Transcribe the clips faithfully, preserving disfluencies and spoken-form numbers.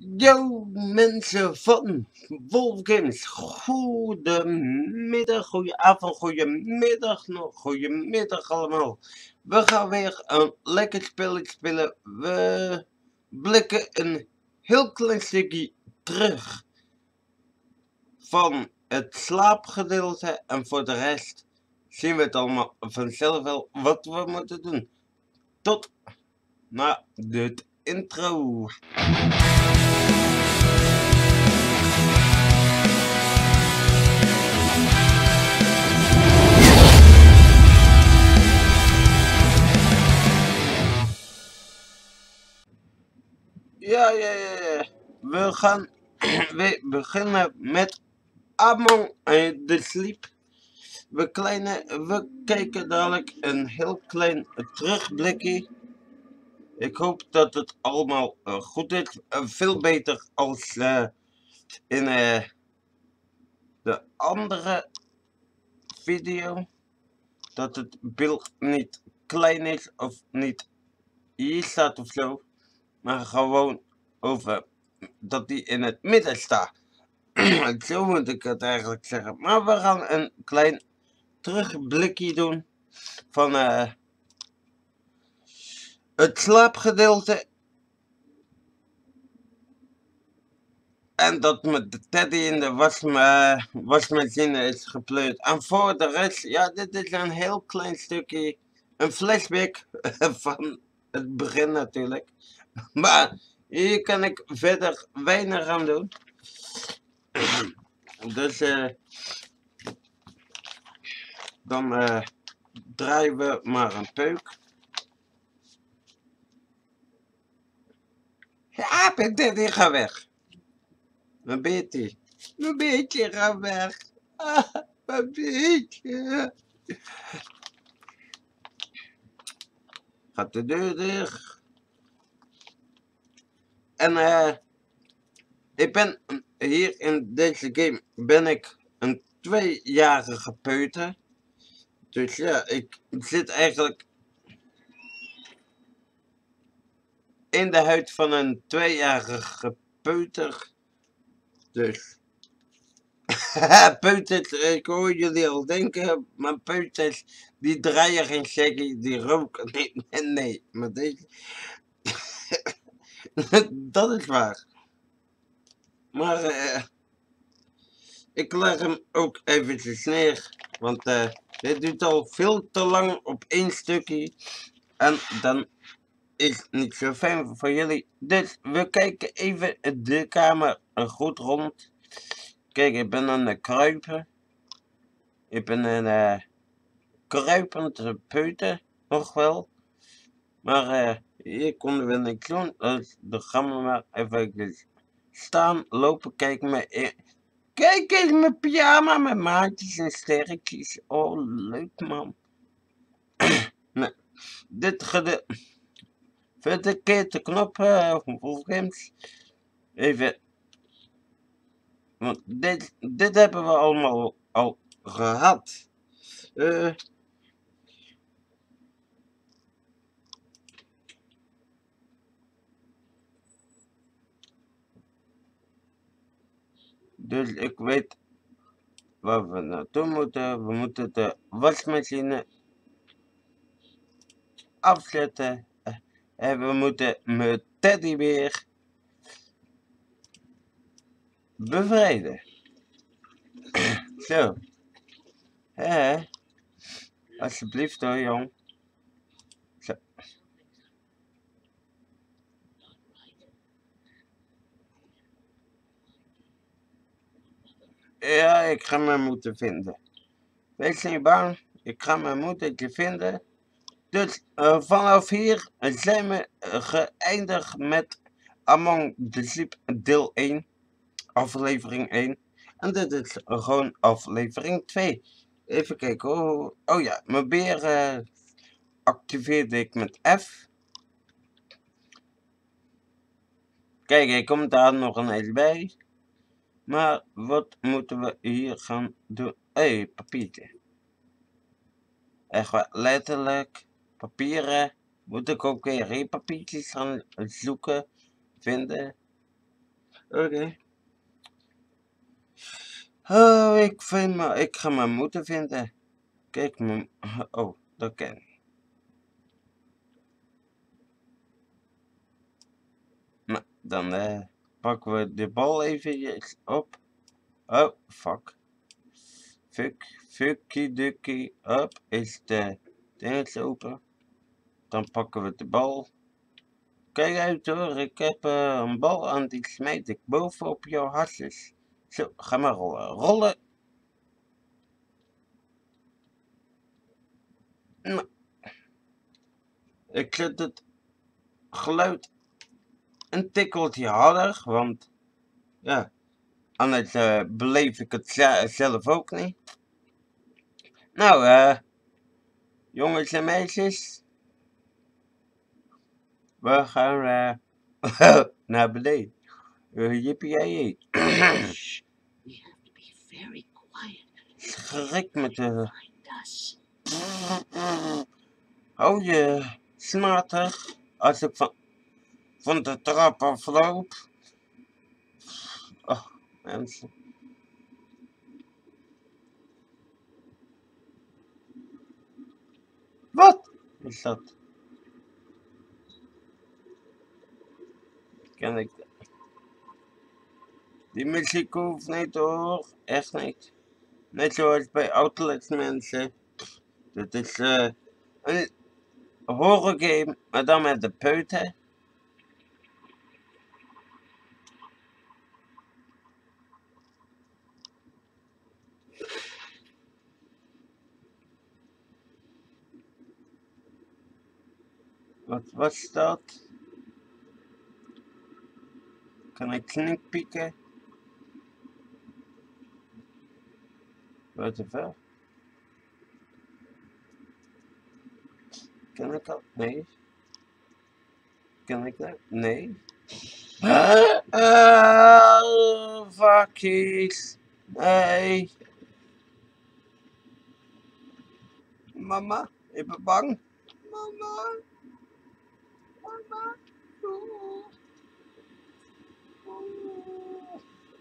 Yo mensen van Wolf Games, goedemiddag, goedenavond, goedemiddag nog, goedemiddag allemaal. We gaan weer een lekker spelletje spelen. We blikken een heel klein stukje terug van het slaapgedeelte en voor de rest zien we het allemaal vanzelf wel wat we moeten doen. Tot na de intro. Ja, ja, ja, ja. We gaan we beginnen met Among the Sleep. We, kleine, we kijken dadelijk een heel klein terugblikje. Ik hoop dat het allemaal uh, goed is. Uh, veel beter als uh, in uh, de andere video. Dat het beeld niet klein is of niet hier staat of zo. Maar gewoon over dat die in het midden staat. Zo moet ik het eigenlijk zeggen. Maar we gaan een klein terugblikje doen van uh, het slaapgedeelte. En dat met de teddy in de wasma wasmachine is gepleurd. En voor de rest, ja, dit is een heel klein stukje, een flashback van het begin natuurlijk. Maar hier kan ik verder weinig aan doen. Dus uh, dan uh, draaien we maar een peuk. Ja, Teddy, ga weg. Mijn beetje. Mijn beetje, ga weg. Ah, mijn beetje. Gaat de deur dicht. En eh, uh, ik ben hier in deze game ben ik een tweejarige peuter. Dus ja, ik zit eigenlijk in de huid van een tweejarige peuter. Dus peuters, ik hoor jullie al denken, maar peuters die draaien geen shaggy, die roken niet. Nee, nee, maar deze dat is waar. Maar uh, ik leg hem ook eventjes neer, want uh, dit duurt al veel te lang op één stukje en dan is het niet zo fijn voor jullie. Dus we kijken even de kamer goed rond. Kijk, ik ben aan het kruipen. Ik ben een uh, kruipend peuter, nog wel. Maar uh, hier konden we niks doen, dus dan gaan we maar even staan, lopen, kijken me in. Kijk eens mijn pyjama met maatjes en sterretjes. Oh, leuk man. Nee, dit gede... Verder keer de knop, uh, Wolfgames. Even. Want dit, dit hebben we allemaal al gehad. Uh, dus ik weet waar we naartoe moeten. We moeten de wasmachine afzetten. Uh, en we moeten mijn teddybeer bevrijden. Zo. Hé. Alsjeblieft hoor, jong. Zo. Ja, ik ga mijn moeten vinden. Wees niet bang, ik ga mijn moedertje vinden. Dus uh, vanaf hier zijn we uh, geëindigd met Among the Sleep deel één, aflevering één. En dit is uh, gewoon aflevering twee. Even kijken, oh, oh ja, mijn beer uh, activeerde ik met F. Kijk, er komt daar nog een eens bij. Maar wat moeten we hier gaan doen? Hé, hey, papiertje. Echt waar, letterlijk. Papieren. Moet ik ook weer papiertjes gaan zoeken, vinden. Oké. Okay. Oh, ik vind me, ik ga mijn moeder vinden. Kijk, mijn, oh, dat ken ik. Nou, dan uh, pakken we de bal even op. Oh, fuck. Fuck, fucky ducky. Up is de dingetje open. Dan pakken we de bal. Kijk uit hoor, ik heb uh, een bal aan die smijt ik boven op jouw hasjes. Zo, ga maar rollen. Rollen. Nou, ik zet het geluid een tikkeltje harder, want ja, anders uh, beleef ik het zelf ook niet. Nou, eh, uh, jongens en meisjes, we gaan uh, naar beneden. Uh, Yippie-yay. We have to be very quiet. Schrik met de... Hou je snater als ik van, van de trap afloop. Oh, mensen. Wat is dat? Ken ik dat? Die muziek hoeft niet hoor, echt niet. Net zoals bij Outlets mensen. Dit is uh, een horror game, maar dan met de peuten. Wat was dat? Kan ik sneakpieken? What the fuck? Kan ik dat? Nee. Kan ik dat? Nee. Uh, uh, fuckies. Nee. Mama, ik ben bang. Mama. Mama. Oh. Oh.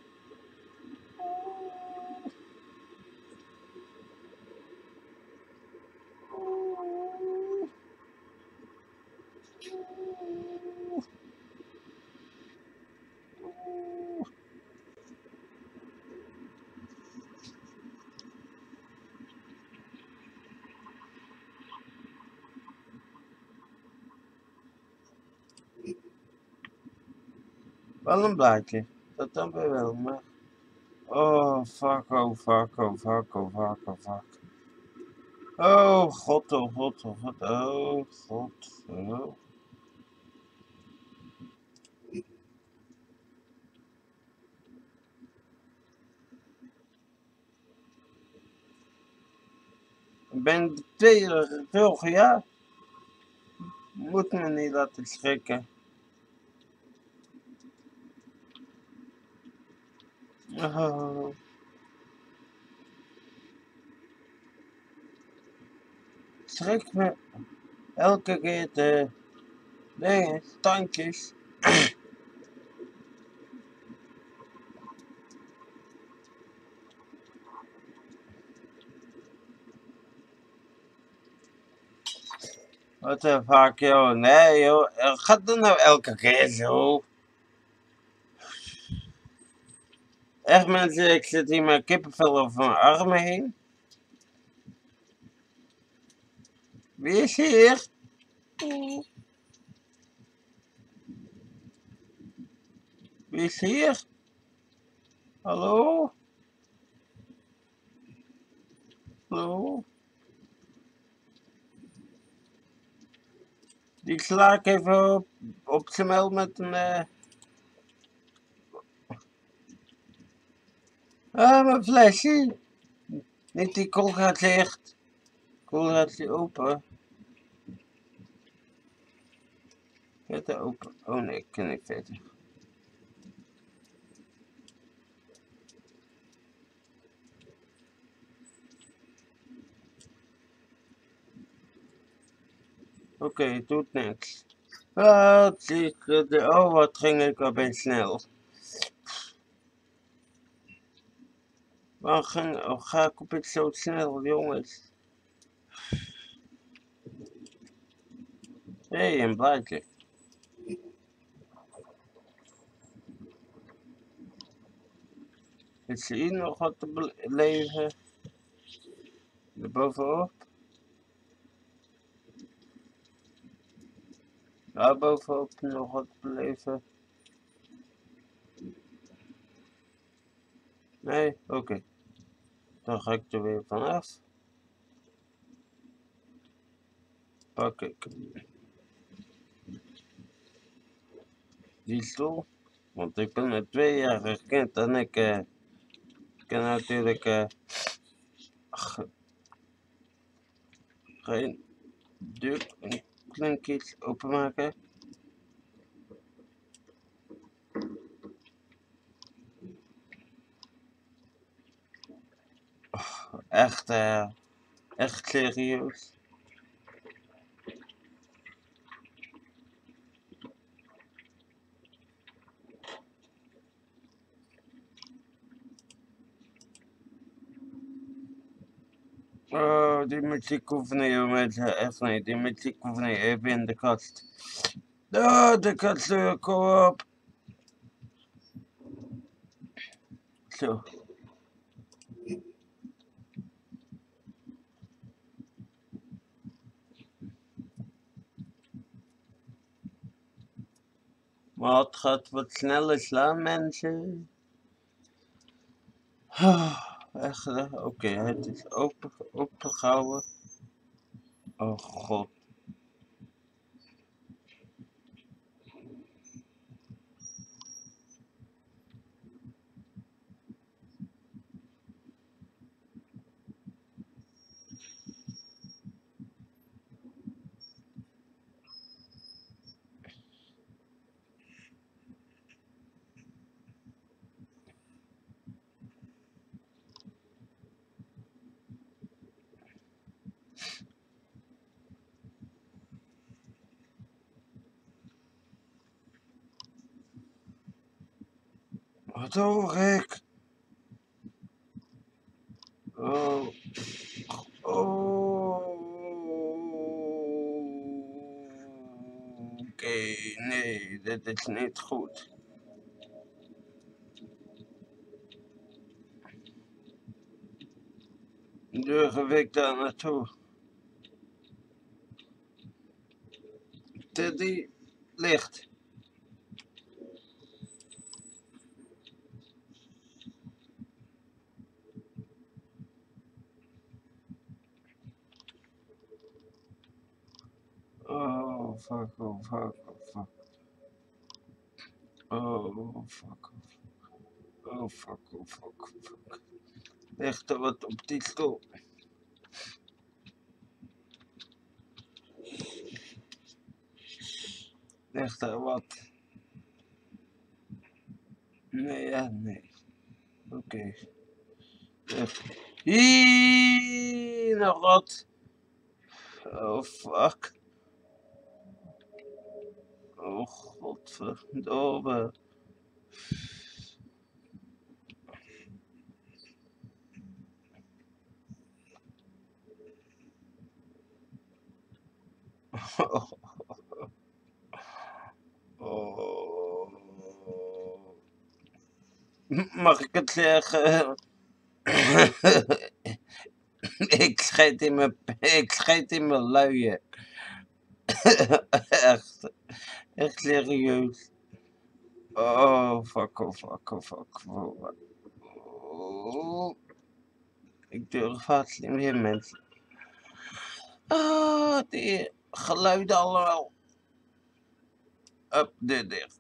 Oh. Wel een blaadje, dat dan weer wel, maar... Oh, fuck, oh, fuck, oh, fuck, oh, fuck, oh, fuck. Oh, god, oh, god, oh, god, oh, god, oh. Ik ben twee veel ja. Moet me niet laten schrikken. Oh. Schrik me elke keer de dingen, tandjes. Wat de fuck joh, nee joh, gaat dat nou elke keer zo? Echt mensen, ik zit hier met kippenvel over mijn armen heen. Wie is hier? Wie is hier? Hallo? Hallo? Die sla ik even op, op zijn mel met een... Uh... Ah, mijn flesje. Niet die kool gaat dicht. Kool gaat die open. Verder open. Oh nee, ik kan niet verder. Oké, okay, het doet niks. Ah, oh, wat ging ik opeens snel. Waarom ging, oh, ga ik op het zo snel, jongens? Hé, hey, een blaadje. Is er hier nog wat te beleven? Erbovenop? Daar bovenop nog wat te beleven? Nee? Oké. Okay. Dan ga ik er weer vanaf. Pak ik die stoel. Want ik ben een tweejarig kind en ik uh, kan natuurlijk uh, geen deur en klinkjes openmaken. Oh, echt, uh, echt serieus. Oh, die muziek hoeft niet, joh, mensen. Echt niet. Die muziek hoeft niet. Even in de kast. Oh, de kastdeur, kom op. Zo. Maar het gaat wat sneller slaan, mensen. Oh, echt, oké, okay, het is open, opengehouden. Oh god. Wat hoor ik? Oh. Oh. Oké, okay, nee, dit is niet goed. Durf ik daar naartoe? Teddy ligt. Oh, fuck, oh, fuck, oh, fuck. Oh, fuck, oh, fuck, oh, fuck, oh, fuck. Ligt er wat op die stoel? Ligt er wat? Nee, ja, nee. Oké. Okay. Hier, nog wat. Oh, fuck. Oh, godverdomme. Oh. Oh. Mag ik het zeggen? ik schijt in mijn, ik schijt in mijn luien. echt, echt serieus. Oh, fuck, oh, fuck, oh, fuck. Oh. Ik durf haast niet meer, mensen. Ah, die geluiden allemaal. Up, de dicht.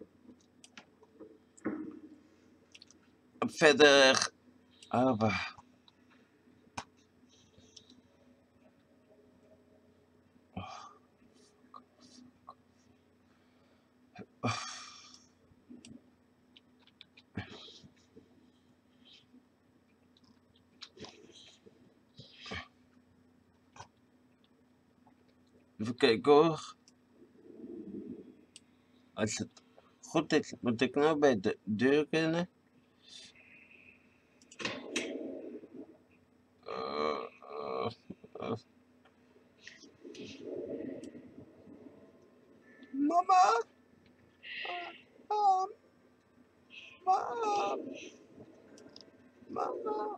Verder. Oh, even kijken hoor. Als het goed is, moet ik nou bij de deur kunnen. Uh, uh, uh. Mama. Mom. Mom. Mama.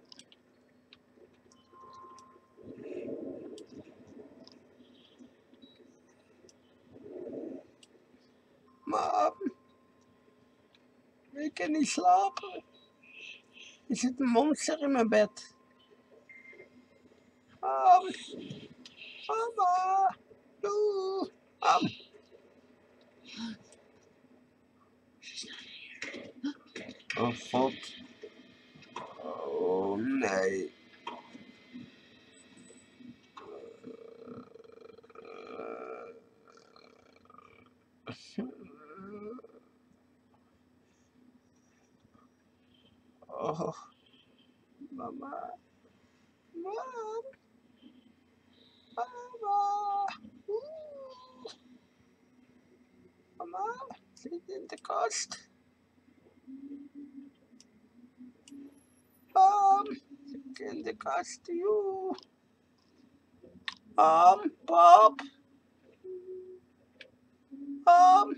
Mom. Ik kan niet slapen. Er zit een monster in mijn bed. Mom. Mama. Doe. Mom. Oh god. Oh nee. Oh, mama. Mom. Mama. Oeh. Mama. Zit in de kast. Mom. Zit in de kast. Joe. Mom. Pop. Mom.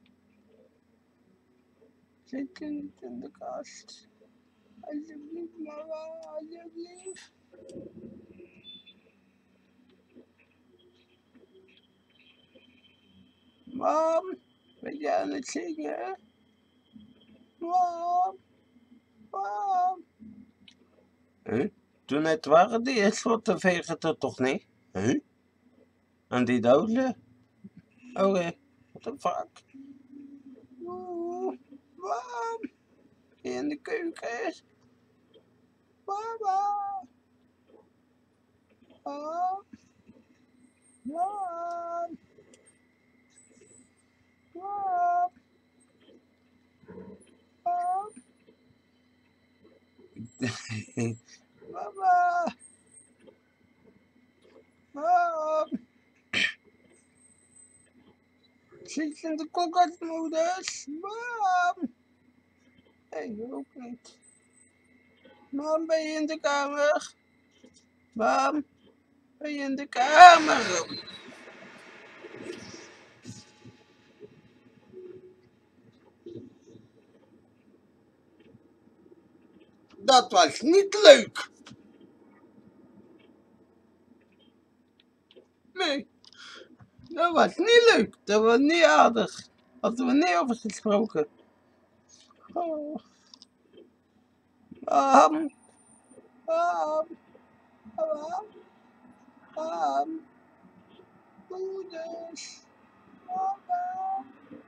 Zit niet in de kast. Alsjeblieft, mama. Alsjeblieft. Mom. Ben je aan het zingen? Mom. Mom. Huh? Toen net waren die slotten vegen het toch niet? Huh? En die doden? Oké, okay. What the fuck? Oeh, Mom. In de keuken. Mama. Mom. Mom. Mom. Mom. Mama. Mom. Zit in de kookhuismodus. Mom. Nee, ook niet. Mom, ben je in de kamer? Mom, ben je in de kamer? Dat was niet leuk. Nee, dat was niet leuk. Dat was niet aardig. Hadden we niet over gesproken. Oh. Mom, mom, mom, mom, moeders, mama.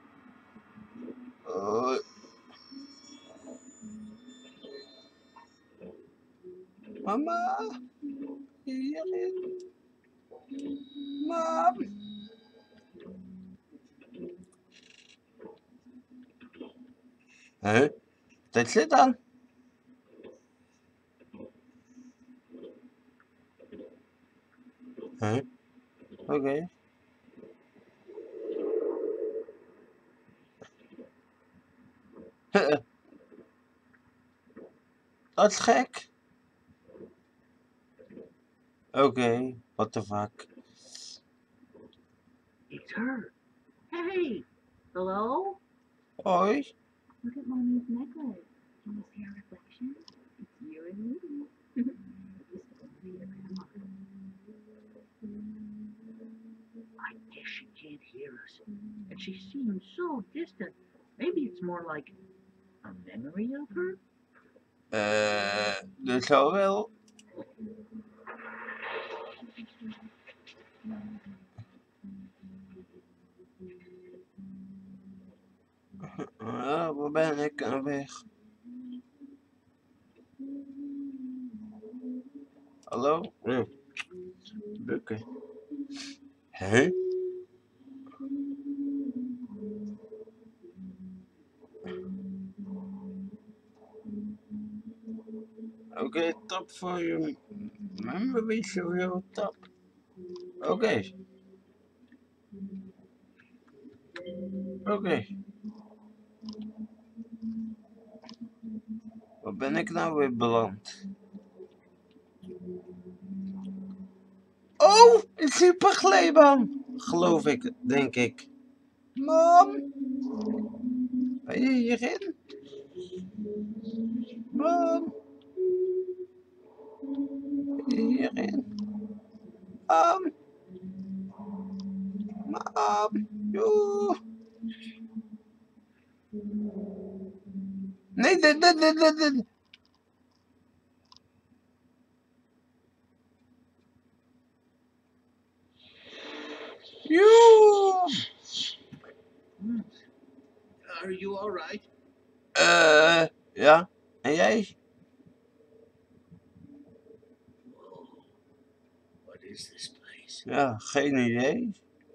Oh. Mama, hierin. Mom. Huh? Dat zit dan. Huh? Oké. Okay. Dat is gek. Oké, okay. What the fuck? It's her. Hey. Hello? Hoi. Look at mommy's necklace. Can you see our reflection? It's you and me. Just over your grandma. I guess she can't hear us. And she seems so distant. Maybe it's more like a memory of her? Uh, dat zou wel. Uh, waar ben ik aan weg? Hallo? Nee. Bukken. Hè? Oké, okay, tap voor je memory, serial tap. Oké. Okay. Oké. Okay. Waar ben ik nou weer beland? Oh, een super glijbaan. Geloof ik, denk ik. Mam, ben je hierin? Mam, ben je hierin? Mam, mam, joe. Nee, nee, nee, nee, nee, nee. Joe. Hmm. Are you all right? Eh, ja. En jij? Whoa. What is this place? Ja, geen idee.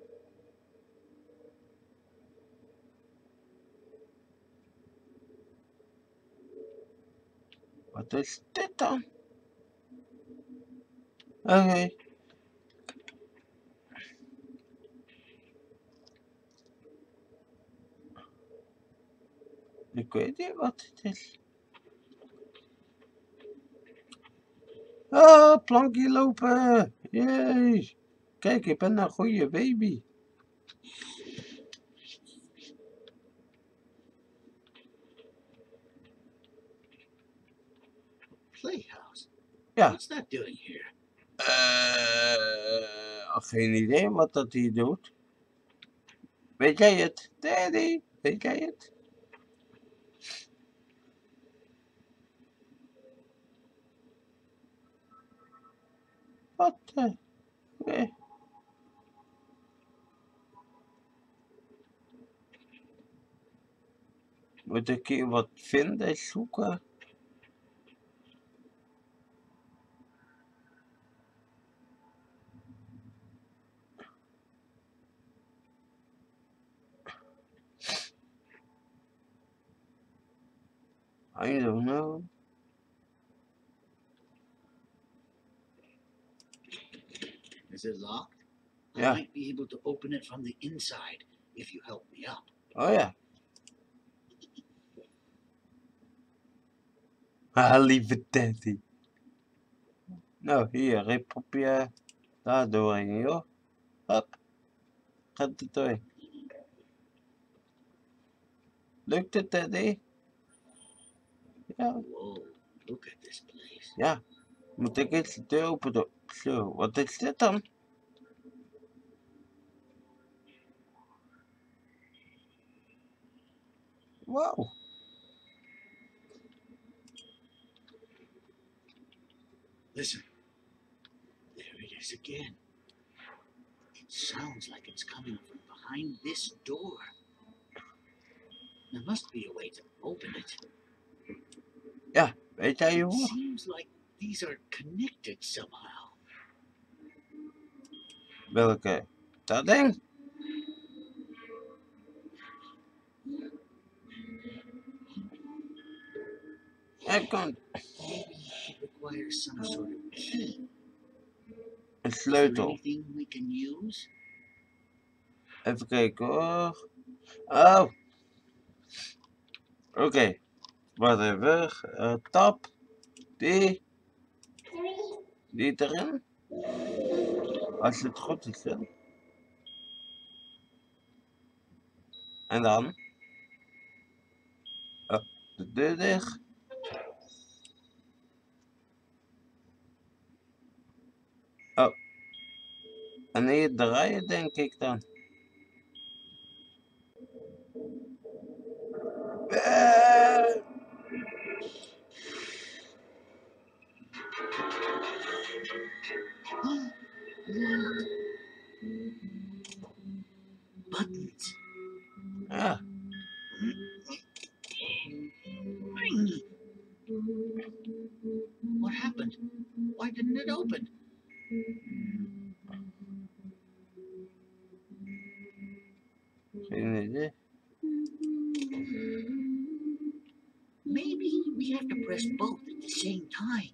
Wat is dit dan? Oké. Okay. Ik weet niet wat het is. Ah, plankje lopen. Jee. Kijk, ik ben een goede baby. Playhouse? Ja. What's that doing here? Uh, geen idee wat dat hier doet. Weet jij het? Daddy, weet jij het? Wat? Uh, nee. Moet ik hier wat vinden, zoeken? I don't know. Is it locked? Yeah. I might be able to open it from the inside if you help me up. Oh ja. Ah, lieve daddy. Nou, hier, rip op je daar doorheen, joh. Hop. Gaat het door. Lukt het, daddy? Ja. Whoa, look at this place. Ja. Moet ik eens de deur open doen? Zo, wat is dit dan? Wow. Listen. There it is again. It sounds like it's coming from behind this door. There must be a way to open it. Ja, weet jij It hoe? seems like these are connected somehow. Welke? Dat ding? Hij kan Maybe it requires some sort of key. een Is there sleutel. anything we can use? Even kijken hoor. Oh. Oké. Okay. Wacht even. Uh, tap. Die. Die erin. Als het goed is dan. En dan. Oh, de deur dicht. Oh. En hier draaien denk ik dan. Uh. Buttons. Ja. What happened? Why didn't it open? Geen idee. Maybe we have to press both at the same time.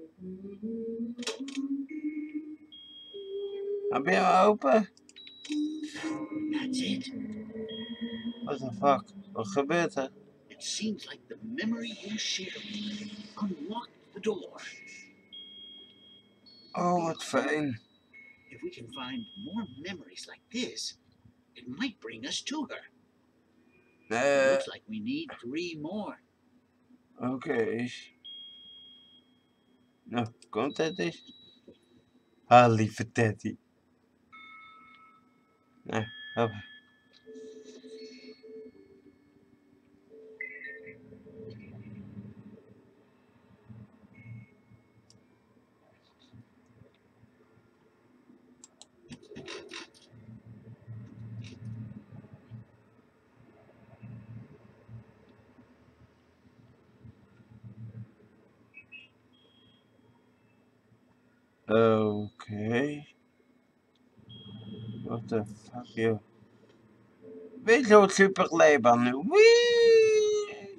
Heb je hem open? That's it. What the fuck? Wat gebeurt er? It seems like the memory you shared unlocked the door. Oh, wat fijn. we can find more memories like this, it might bring us to her. It Eh, looks like we need three more. oké. Nou, komt het eens. Ah, lieve Teddy. Nou, hoppa. Oké. What the fuck, joh. Weet je wat super glijbaan nu? Wee!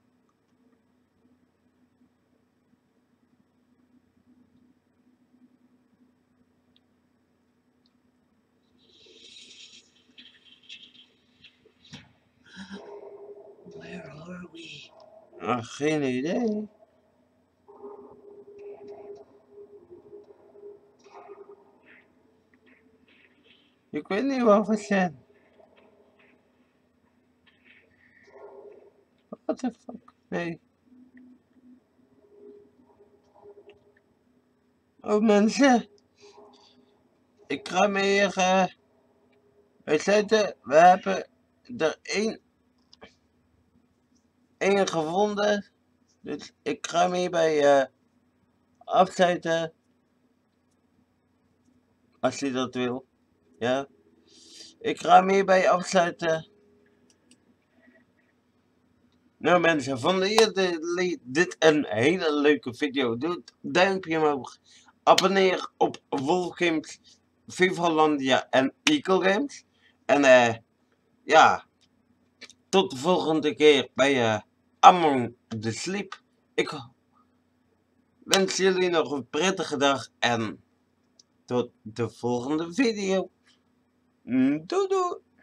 Where are we? Ah, geen idee. Ik weet niet waar we zijn. What the fuck? Nee. Oh mensen. Ik ga me hier uh, uitzetten. We hebben er één, één gevonden. Dus ik ga me hierbij uh, afzetten. Als je dat wil. Ja. Ik ga me hierbij afsluiten. Nou mensen, vonden jullie dit een hele leuke video? Doe het duimpje omhoog. Abonneer op Wolf Games, Vivalandia en Eagle Games. En eh, uh, ja, tot de volgende keer bij uh, Among the Sleep. Ik wens jullie nog een prettige dag en tot de volgende video. Doei doei!